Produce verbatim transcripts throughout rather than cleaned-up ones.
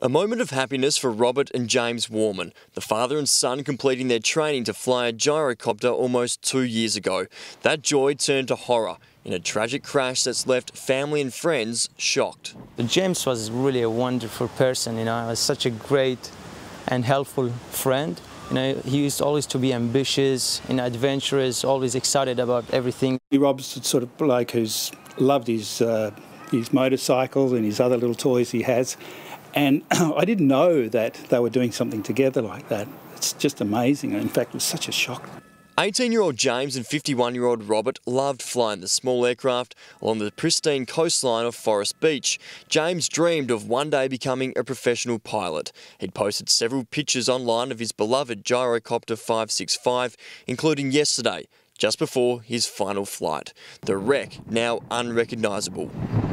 A moment of happiness for Robert and James Warman, the father and son completing their training to fly a gyrocopter almost two years ago. That joy turned to horror in a tragic crash that's left family and friends shocked. James was really a wonderful person, you know, he was such a great and helpful friend. You know, he used always to be ambitious and adventurous, always excited about everything. Rob's the sort of bloke who's loved his, uh, his motorcycle and his other little toys he has. And I didn't know that they were doing something together like that. It's just amazing. In fact, it was such a shock. eighteen-year-old James and fifty-one-year-old Robert loved flying the small aircraft along the pristine coastline of Forest Beach. James dreamed of one day becoming a professional pilot. He'd posted several pictures online of his beloved gyrocopter five sixty-five, including yesterday, just before his final flight. The wreck now unrecognisable.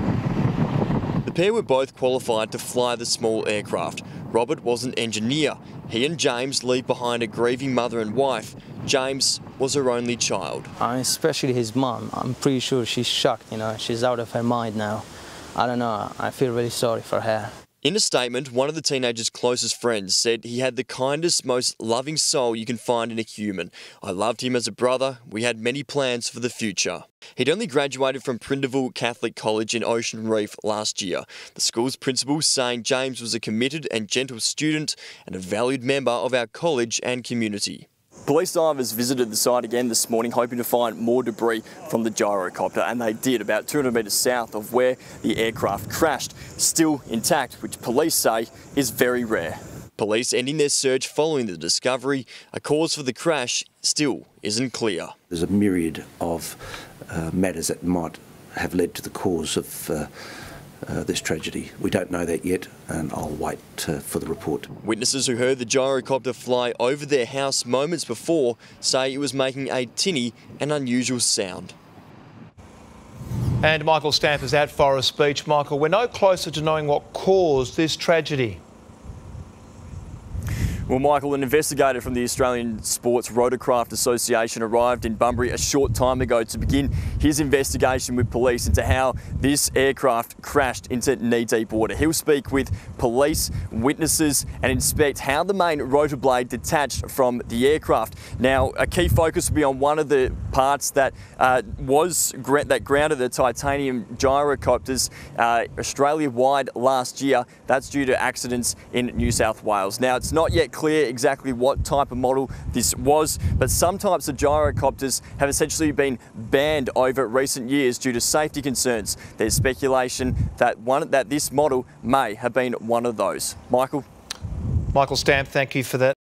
The pair were both qualified to fly the small aircraft. Robert was an engineer. He and James leave behind a grieving mother and wife. James was her only child. Uh, especially his mom. I'm pretty sure she's shocked, you know, she's out of her mind now. I don't know, I feel really sorry for her. In a statement, one of the teenager's closest friends said he had the kindest, most loving soul you can find in a human. I loved him as a brother. We had many plans for the future. He'd only graduated from Prindiville Catholic College in Ocean Reef last year. The school's principal saying James was a committed and gentle student and a valued member of our college and community. Police divers visited the site again this morning, hoping to find more debris from the gyrocopter, and they did, about two hundred metres south of where the aircraft crashed, still intact, which police say is very rare. Police ending their search following the discovery. A cause for the crash still isn't clear. There's a myriad of uh, matters that might have led to the cause of uh, Uh, this tragedy. We don't know that yet, and I'll wait uh, for the report. Witnesses who heard the gyrocopter fly over their house moments before say it was making a tinny and unusual sound. And Michael Stamp is at Forest Beach. Michael, we're no closer to knowing what caused this tragedy. Well, Michael, an investigator from the Australian Sports Rotorcraft Association arrived in Bunbury a short time ago to begin his investigation with police into how this aircraft crashed into knee-deep water. He'll speak with police, witnesses and inspect how the main rotor blade detached from the aircraft. Now, a key focus will be on one of the parts that uh, was that grounded the titanium gyrocopters uh, Australia-wide last year. That's due to accidents in New South Wales. Now, it's not yet clear exactly what type of model this was, but some types of gyrocopters have essentially been banned over recent years due to safety concerns. There's speculation that one that this model may have been one of those. Michael? Michael Stamp, thank you for that.